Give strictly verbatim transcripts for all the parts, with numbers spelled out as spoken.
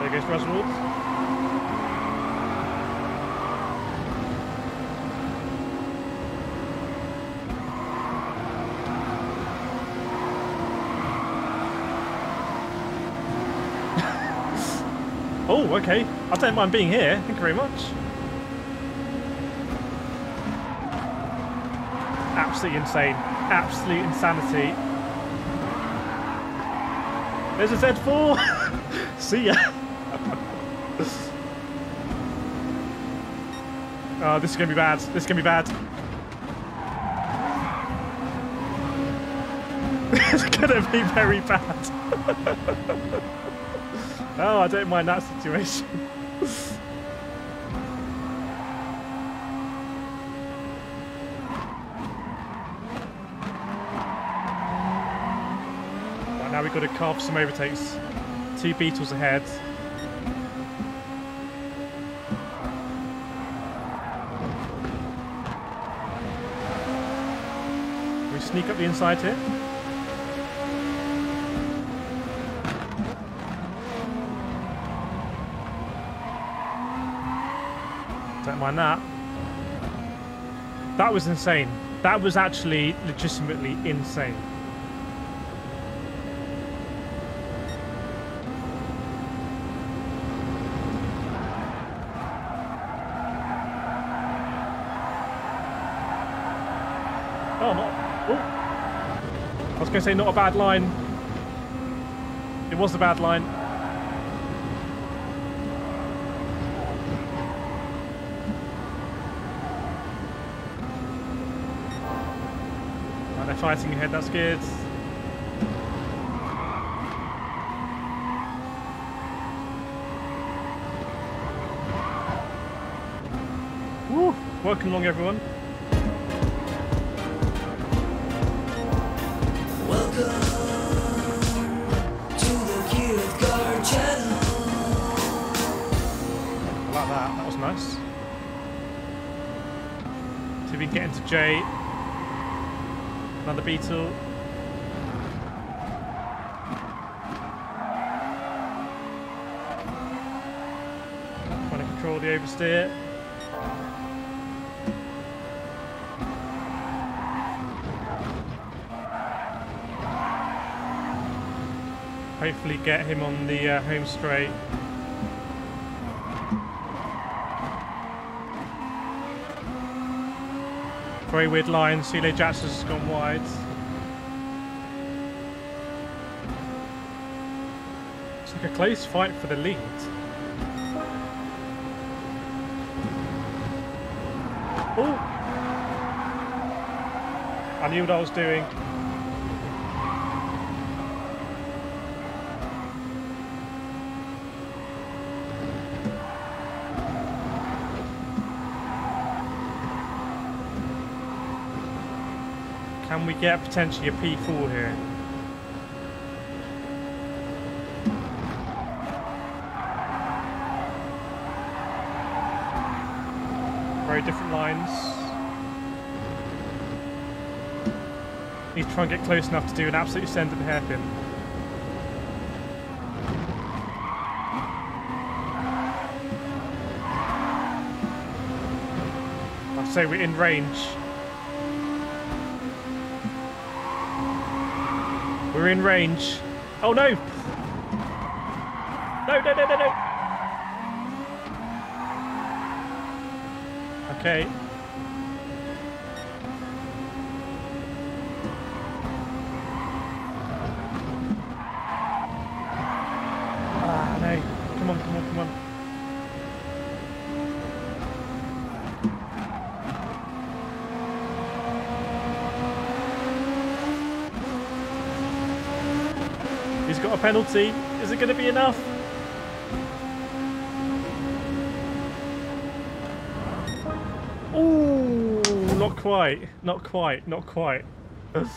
There goes Roswell. Oh, okay. I don't mind being here. Thank you very much. Absolutely insane. Absolute insanity. There's a Z four. See ya. Oh, this is going to be bad. This is going to be bad. It's going to be very bad. Oh, I don't mind that situation. Right, now we've got to carve some overtakes. Two Beetles ahead. Can we sneak up the inside here? Don't mind that. That was insane. That was actually legitimately insane. Oh, not. Oh. I was going to say not a bad line. It was a bad line. They're fighting ahead, that's good. Woo! Welcome along, everyone. Welcome to the Kireth car channel. I like that, that was nice. See if we can get into J. Another Beetle. Trying to control the oversteer. Hopefully get him on the uh, home straight. Very weird line. Sile Jackson's has gone wide. It's like a close fight for the lead. Oh! I knew what I was doing. Can we get potentially a P four here? Very different lines. Need to try and get close enough to do an absolute send at the hairpin. I'd say we're in range. We're in range. Oh no! No, no, no, no, no! Okay. Ah, no. Come on, come on, come on. He's got a penalty. Is it going to be enough? Ooh, not quite. Not quite. Not quite. That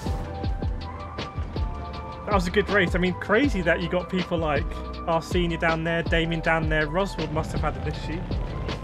was a good race. I mean, crazy that you got people like our senior down there, Damien down there. Roswell must have had an issue.